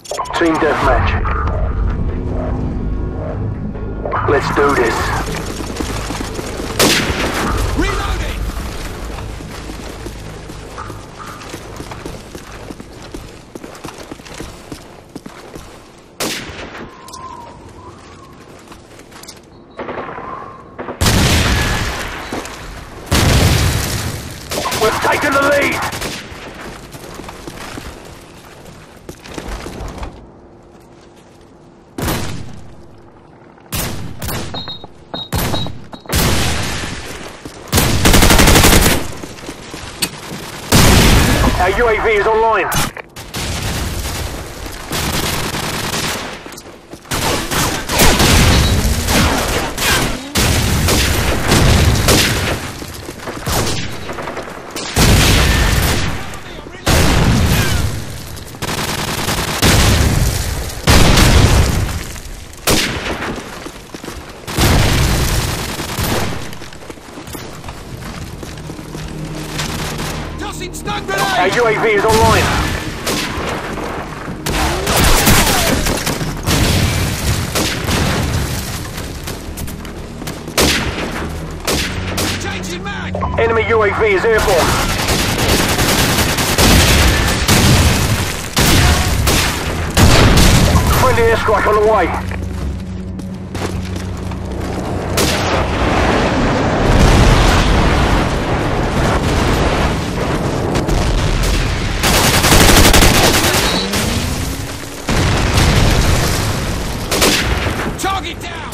Team deathmatch. Let's do this. Reloading! We've taken the lead! Our UAV is online. Tossing stun grenade! Our UAV is online. Changing mag! Enemy UAV is airborne. Friendly airstrike on the way. Target down!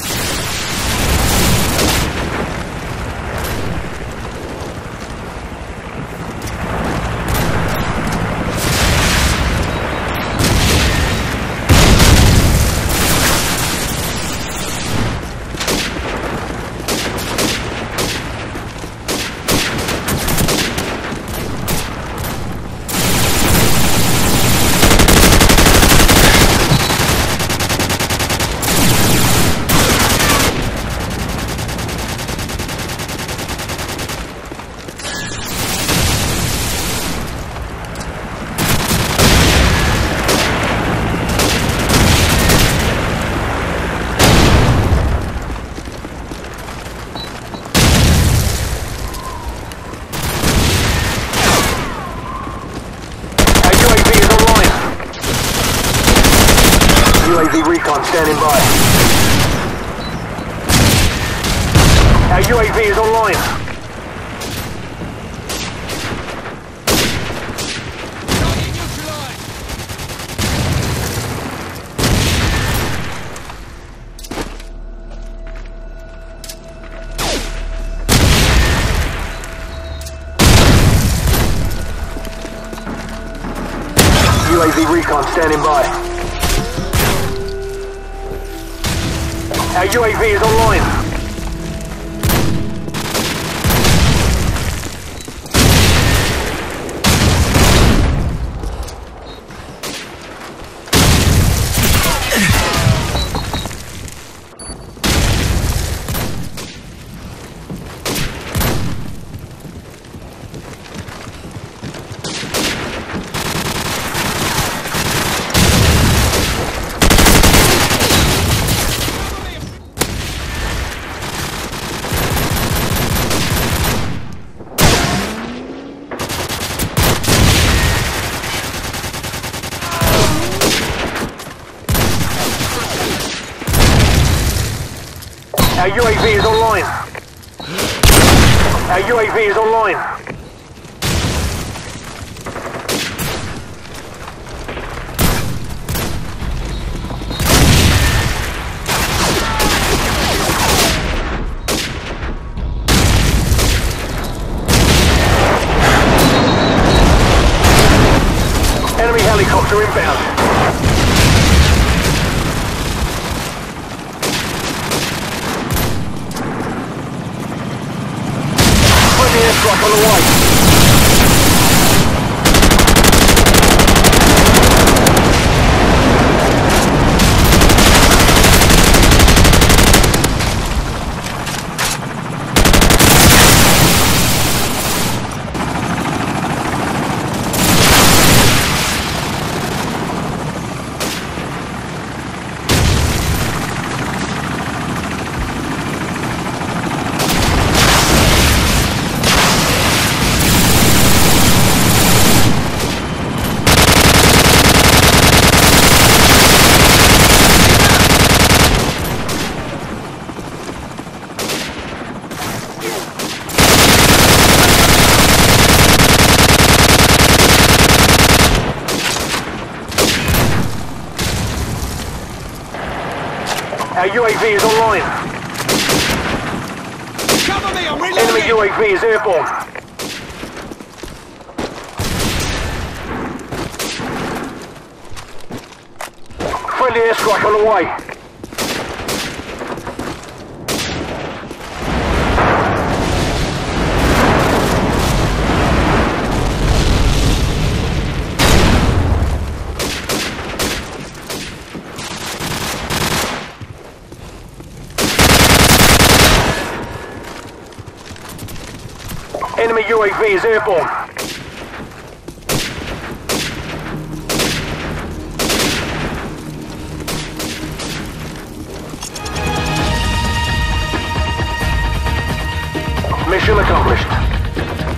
UAV recon standing by. Our UAV is online. Target neutralized! UAV recon standing by. Our UAV is online. Our UAV is online. Our UAV is online. Enemy helicopter inbound. Airstrike on the way. Our UAV is online. Cover me, I'm Enemy reloading! UAV is airborne. Friendly airstrike on the way. Enemy UAV is airborne. Mission accomplished.